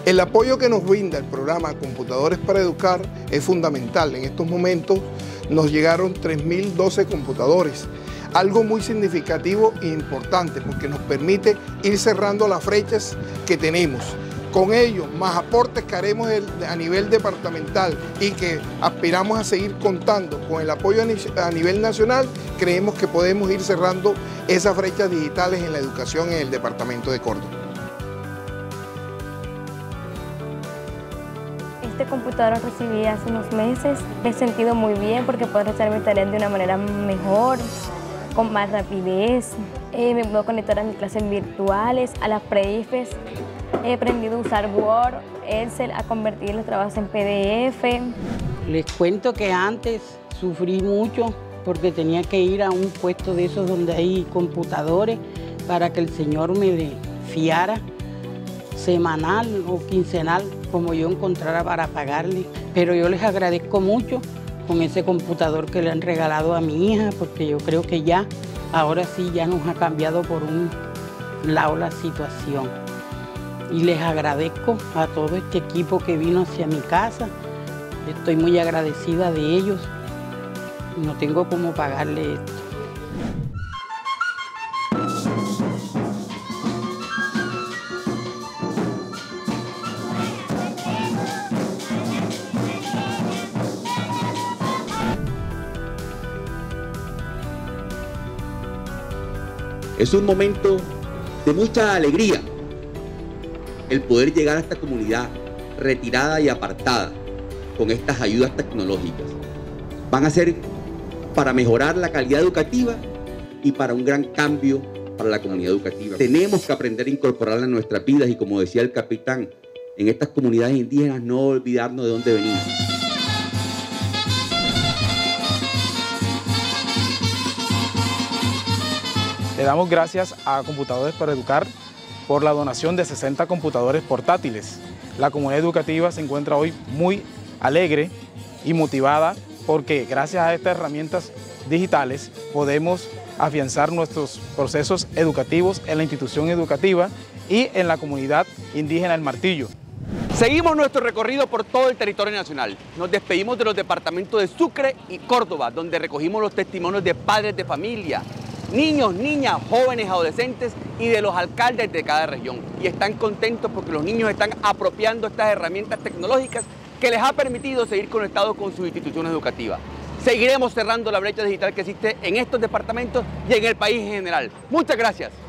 El apoyo que nos brinda el programa Computadores para Educar es fundamental. En estos momentos nos llegaron 3.012 computadores, algo muy significativo e importante porque nos permite ir cerrando las brechas que tenemos. Con ello, más aportes que haremos a nivel departamental y que aspiramos a seguir contando con el apoyo a nivel nacional, creemos que podemos ir cerrando esas brechas digitales en la educación en el departamento de Córdoba. Este computador lo recibí hace unos meses. Me he sentido muy bien porque puedo realizar mis tareas de una manera mejor, con más rapidez. Me puedo conectar a mis clases virtuales, a las pre-IFES. He aprendido a usar Word, Excel, a convertir los trabajos en PDF. Les cuento que antes sufrí mucho porque tenía que ir a un puesto de esos donde hay computadores para que el señor me fiara semanal o quincenal como yo encontrara para pagarle. Pero yo les agradezco mucho con ese computador que le han regalado a mi hija porque yo creo que ya, ahora sí, ya nos ha cambiado por un lado la situación. Y les agradezco a todo este equipo que vino hacia mi casa. Estoy muy agradecida de ellos. No tengo cómo pagarle esto. Es un momento de mucha alegría el poder llegar a esta comunidad retirada y apartada con estas ayudas tecnológicas. Van a ser para mejorar la calidad educativa y para un gran cambio para la comunidad educativa. Tenemos que aprender a incorporarla en nuestras vidas y, como decía el capitán, en estas comunidades indígenas no olvidarnos de dónde venimos. Le damos gracias a Computadores para Educar por la donación de 60 computadores portátiles. La comunidad educativa se encuentra hoy muy alegre y motivada porque gracias a estas herramientas digitales podemos afianzar nuestros procesos educativos en la institución educativa y en la comunidad indígena El Martillo. Seguimos nuestro recorrido por todo el territorio nacional. Nos despedimos de los departamentos de Sucre y Córdoba, donde recogimos los testimonios de padres de familia, niños, niñas, jóvenes, adolescentes y de los alcaldes de cada región. Y están contentos porque los niños están apropiando estas herramientas tecnológicas que les ha permitido seguir conectados con sus instituciones educativas. Seguiremos cerrando la brecha digital que existe en estos departamentos y en el país en general. Muchas gracias.